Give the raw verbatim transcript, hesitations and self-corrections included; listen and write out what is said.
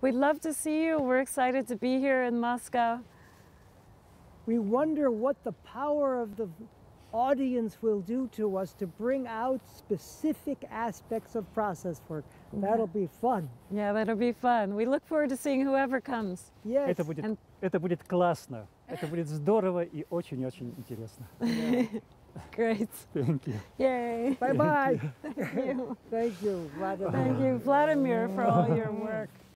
We'd love to see you. We're excited to be here in Moscow. We wonder what the power of the audience will do to us to bring out specific aspects of process work. That'll be fun. Yeah, that'll be fun. We look forward to seeing whoever comes. Yes. Это будет, And- это будет классно, это будет здорово и очень-очень интересно. Great. Thank you. Yay. Bye-bye. Thank you. Thank you, Vladimir. Thank you, Vladimir, for all your work.